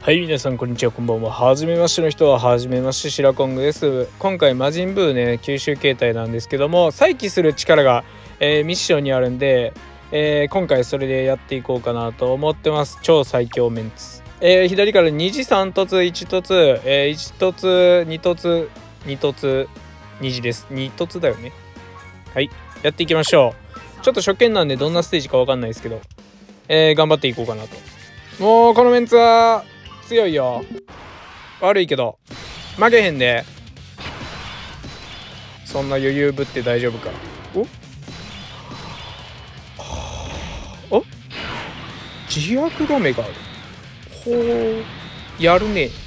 はい、皆さんこんにちは、こんばんは。はじめましての人ははじめまして、シラコングです。今回魔人ブーね、吸収形態なんですけども、再起する力が、ミッションにあるんで、今回それでやっていこうかなと思ってます。超最強メンツ。左から2次3突1突、1突2突2突2次です。2突だよね。はい、やっていきましょう。ちょっと初見なんでどんなステージかわかんないですけど、頑張っていこうかなと。もうこのメンツは強いよ。悪いけど負けへんで。そんな余裕ぶって大丈夫か。お自虐止めがある。ほう、やるね。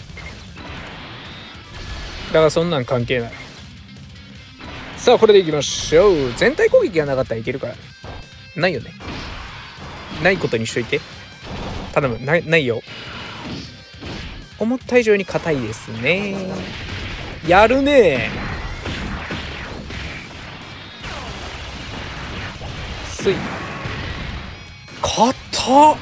だからそんなん関係ない。さあこれでいきましょう。全体攻撃がなかったらいけるからね。ないよね。ないことにしといて頼む。ないよ。思った以上に硬いですね。やるね。すい硬っ。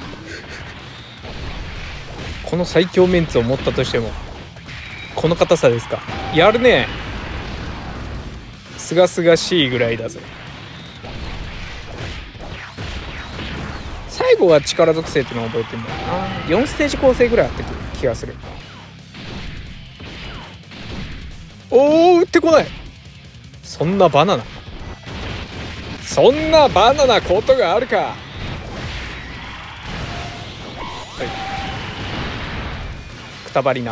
この最強メンツを持ったとしてもこの硬さですか。やるね。すがすがしいぐらいだぜ。最後は力属性ってのを覚えてんだよな。4ステージ構成ぐらいあった気がする。おお、打ってこない。そんなバナナことがあるか。はい、くたばりな。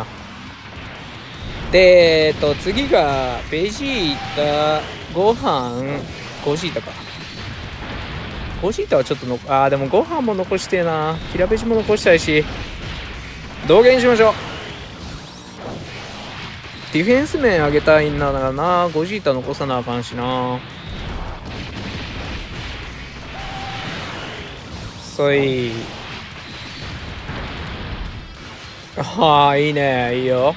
で次がベジータ、ご飯、ゴジータか。ゴジータはちょっとでもご飯も残してえな。キラベジも残したいし、道元にしましょう。ディフェンス面上げたいんだからな。ゴジータ残さなあかんしな。そい。はあ、いいね、いいよ。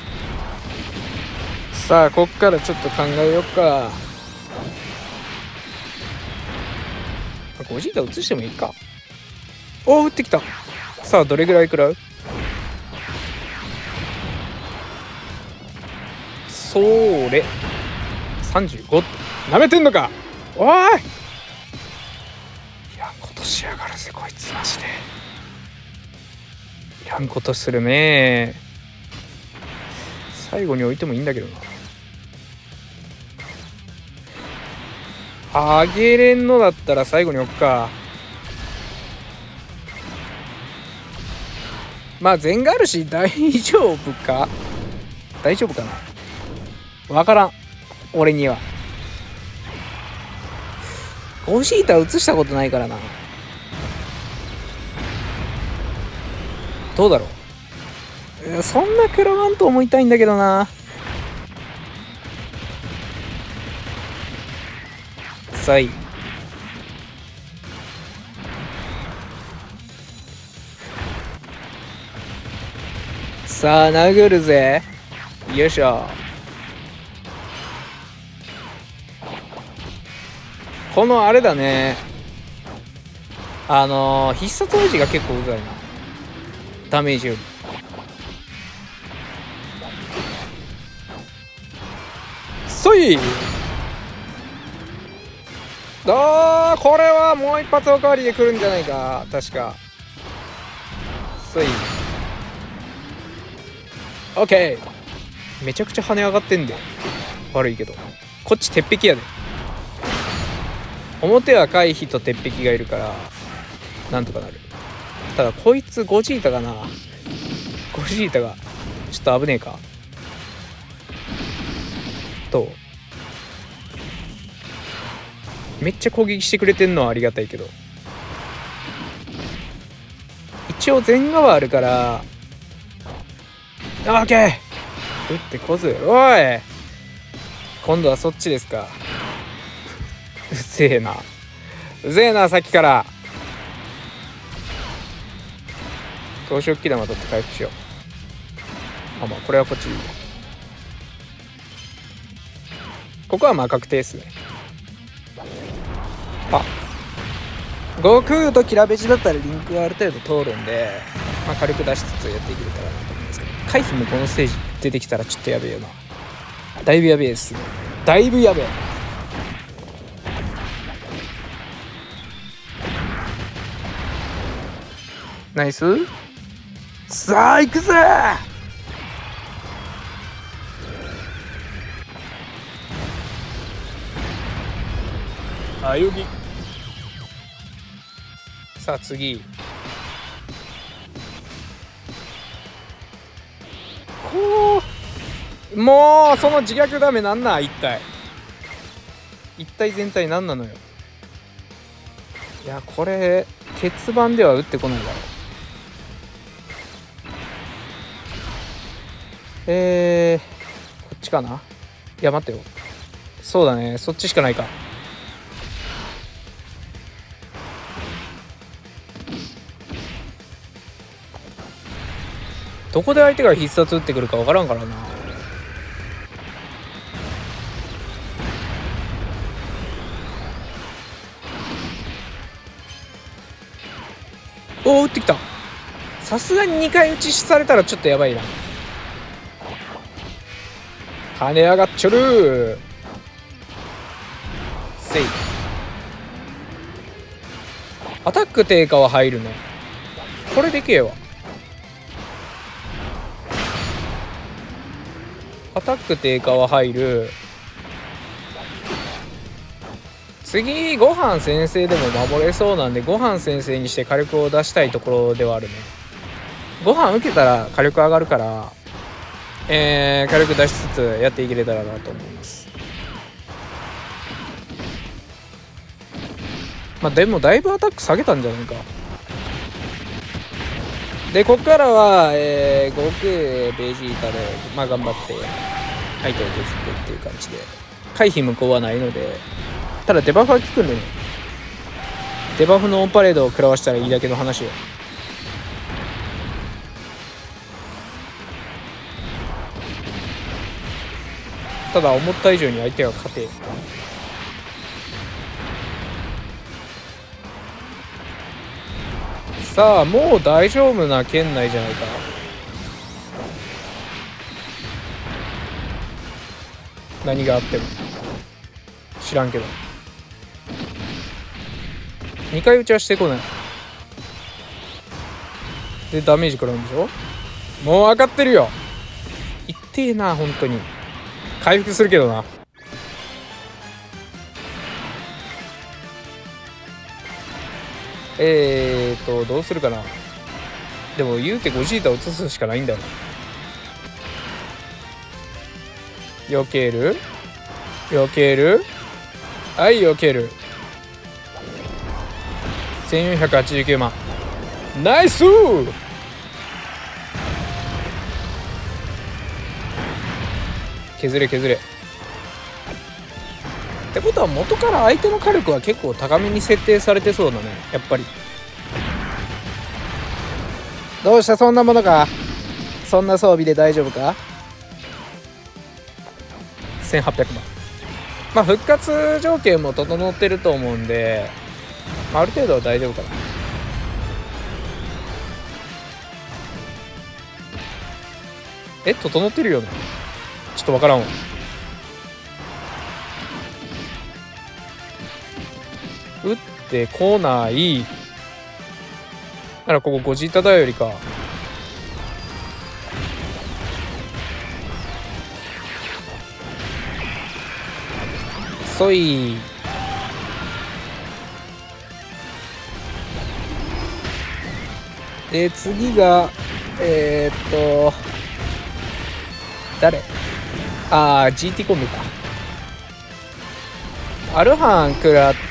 さあこっからちょっと考えよっか。ゴジータ移してもいいか。おお、打ってきた。さあどれぐらい食らう。それ35ってなめてんのか。おい、いらんことしやがるぜこいつ。マジでいらんことするね。最後に置いてもいいんだけどな。あげれんのだったら最後に置くか。まあ全があるし大丈夫か。大丈夫かな、わからん。俺にはゴジータ映したことないからな。どうだろう。そんな食らわんと思いたいんだけどな。さい。さあ殴るぜ。よいしょ。このあれだね、必殺王子が結構うざいな、ダメージより。そい。これはもう一発おかわりで来るんじゃないか確か。そい。オッケー。めちゃくちゃ跳ね上がってんで。悪いけどこっち鉄壁やで。表は回避と鉄壁がいるからなんとかなる。ただこいつゴジータがな。ゴジータがちょっと危ねえか。とめっちゃ攻撃してくれてんのはありがたいけど、一応全側あるから。オッケー、打ってこず。おい、今度はそっちですか。うぜえな、うぜえな。さっきから投資置き玉取って回復しよう。まあこれはこっちいい。ここはまあ確定ですね。悟空とキラベジだったらリンクはある程度通るんでまあ、軽く出しつつやっていけれたらなと思いますけど、回避もこのステージ出てきたらちょっとやべえよな。だいぶやべえですね。だいぶやべえ。ナイス。さあ行くぜ。あよぎ。さあ次。ほう、もうその自虐ダメなんな。一体全体なんなのよ。いやこれ欠番では打ってこないだろう。こっちかな。いや待ってよ、そうだね、そっちしかないか。どこで相手が必殺打ってくるか分からんからな。おお打ってきた。さすがに2回打ちされたらちょっとやばいな。跳ね上がっちょる。せい。アタック低下は入るね。これでけえわ。アタック低下は入る。次ご飯先生でも守れそうなんで、ご飯先生にして火力を出したいところではあるね。ご飯受けたら火力上がるから、火力出しつつやっていけれたらなと思います。まあでもだいぶアタック下げたんじゃないか。でこっからは、悟空ベジータでまあ頑張って相手を削ってっていう感じで、回避無効はないので、ただデバフは効くんでね、デバフのオンパレードを食らわしたらいいだけの話よ。ただ思った以上に相手が勝て、さあもう大丈夫な圏内じゃないか。何があっても知らんけど2回打ちはしてこないでダメージ食らうんでしょ。もう分かってるよ。いってえな本当に。回復するけどな。どうするかな。でも言うてゴジータを移すしかないんだよ。避ける避ける、はい避ける。1489万。ナイスー。削れ削れ。ってことは元から相手の火力は結構高めに設定されてそうだねやっぱり。どうした、そんなものか。そんな装備で大丈夫か。1800万。まあ復活条件も整ってると思うんで、ある程度は大丈夫かな。整ってるよね。ちょっとわからんわ。打ってこない。ならここゴジータだよりか。そい。で次が誰。GT コンビか。アルハン食らって、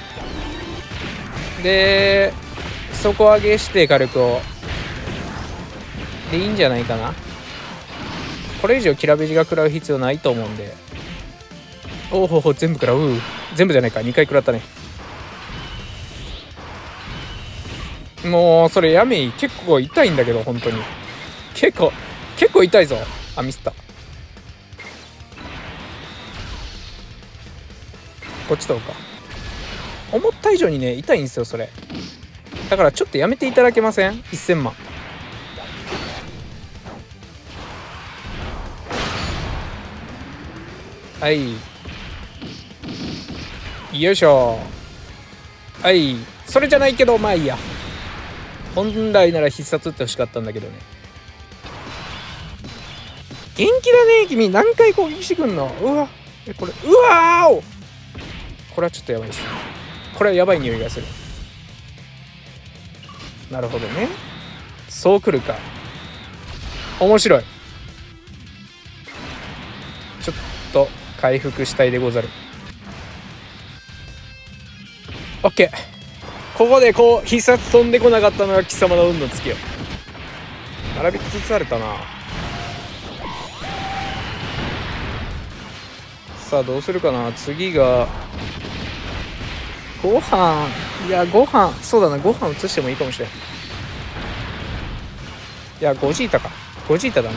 で底上げして火力をでいいんじゃないかな。これ以上キラベジが食らう必要ないと思うんで。おお全部食らう。全部じゃないか、2回食らったね。もうそれやめい。結構痛いんだけど本当に結構痛いぞ。ミスった。こっちとか思った以上にね痛いんですよそれ。 だからちょっとやめていただけません？1000万。はい、よいしょ。はい、それじゃないけどまあいいや。本来なら必殺って欲しかったんだけどね。元気だね君。何回攻撃してくんの？うわ、これ、うわーお、これはちょっとやばいです。これはやばい匂いがする。なるほどね、そうくるか。面白い。ちょっと回復したいでござる。オッケー。ここでこう必殺飛んでこなかったのが貴様の運のつきよ。並びつつあれたな。さあどうするかな。次がご飯。いやご飯、そうだな、ご飯移してもいいかもしれん。いやゴジータか。ゴジータだね。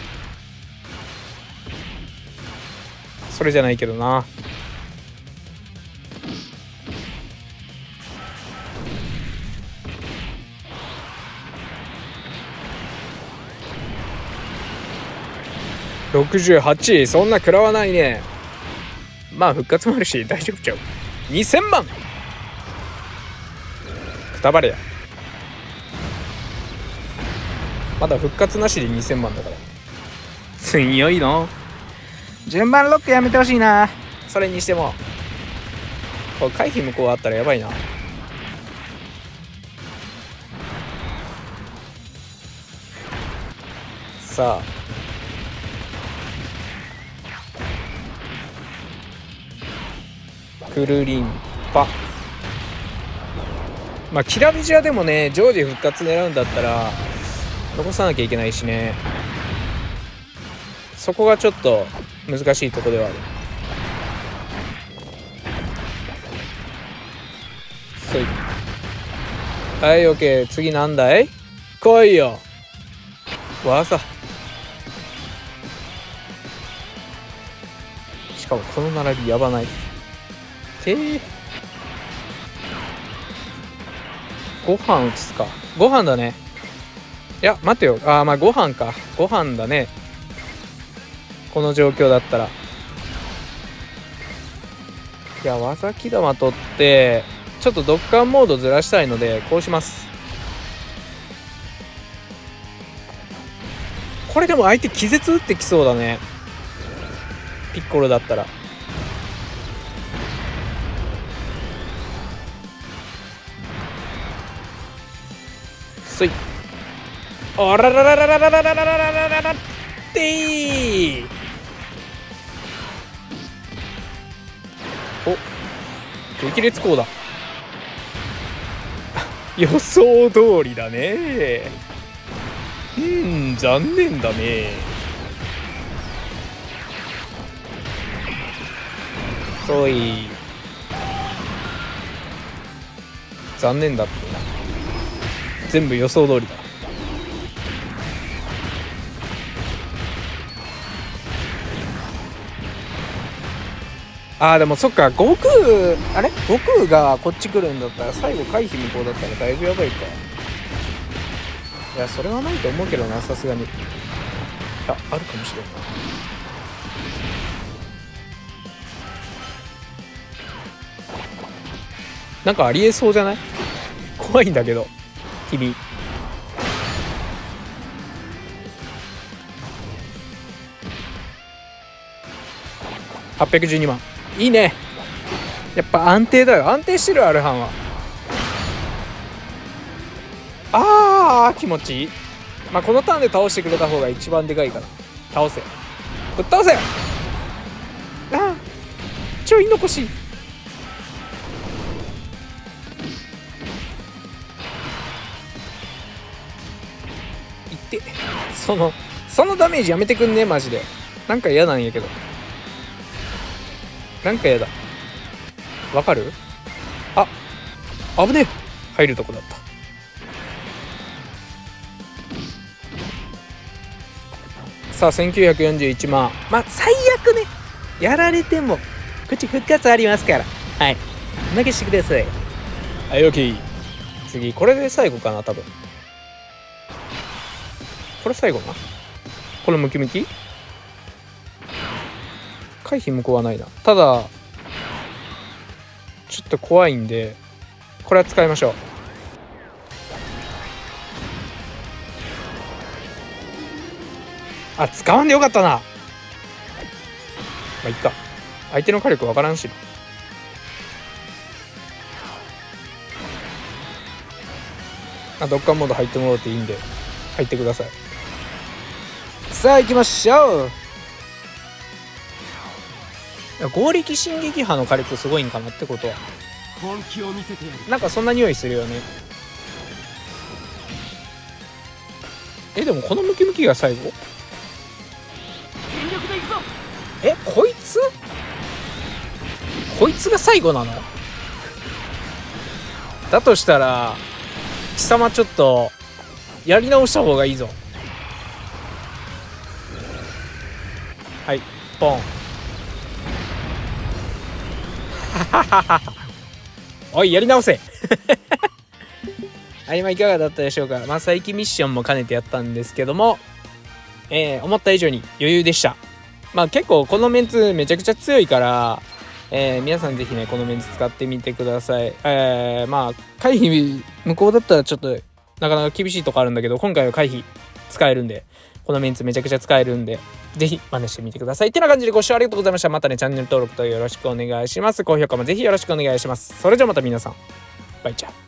それじゃないけどな。68、そんな食らわないね。まあ復活もあるし大丈夫ちゃう。2000万くたばれや。まだ復活なしで2000万だから。強いの。順番ロックやめてほしいな。それにしてもこれ回避向こうあったらやばいな。さあくるりんぱ。まあキラビジアでもね常時復活狙うんだったら残さなきゃいけないしね。そこがちょっと難しいところではある。そい。はい、オッケー。次なんだい？来いよ。わざ。しかもこの並びやばない。ご飯移すか。ご飯だね。いや待てよ。まあご飯か。ご飯だね。この状況だったら。いや技木玉取ってちょっとドッカンモードずらしたいのでこうします。これでも相手気絶打ってきそうだね。ピッコロだったら。そい。あらららららららららららららってー。お、激烈こうだ。予想通りだね。残念だね。そい。残念だってな。全部予想通りだ。でもそっか、悟空、あれ悟空がこっち来るんだったら最後回避無効だったらだいぶやばいか。いやそれはないと思うけどな、さすがに。いやあるかもしれんな。なんかありえそうじゃない？怖いんだけど君。812万いいね。やっぱ安定だよ。安定してるアルハンは。気持ちいい。まあこのターンで倒してくれた方が一番でかいから。倒せ、ぶっ倒せ。ちょい残し。いってそのダメージやめてくんねマジで。なんか嫌なんやけど。なんか嫌だ。わかる？危ねえ。入るとこだった。さあ1941万。まあ最悪ねやられてもこっち復活ありますから。はい、負けしてください。はい、 OK。 次これで最後かな多分。これ最後な。これムキムキ回避向こうはないな。ただちょっと怖いんでこれは使いましょう。あ、使わんでよかったな。まあいっか、相手の火力わからんし。ドッカンモード入ってもらっていいんで入ってください。さあ行きましょう。合力進撃波の火力すごいんかなってことは本気を見せてやる。 なんかそんな匂いするよね。でもこのムキムキが最後。 全力でいくぞ。 こいつが最後なのだとしたら貴様ちょっとやり直した方がいいぞ。はいポンおいやり直せはい、いかがだったでしょうか。最近ミッションも兼ねてやったんですけども、思った以上に余裕でした。結構このメンツめちゃくちゃ強いから、皆さんぜひねこのメンツ使ってみてください。回避無効だったらちょっとなかなか厳しいとこあるんだけど、今回は回避使えるんで、このメンツめちゃくちゃ使えるんでぜひ真似してみてください。ってな感じでご視聴ありがとうございました。またねチャンネル登録とよろしくお願いします。高評価もぜひよろしくお願いします。それじゃあまた皆さんバイチャー。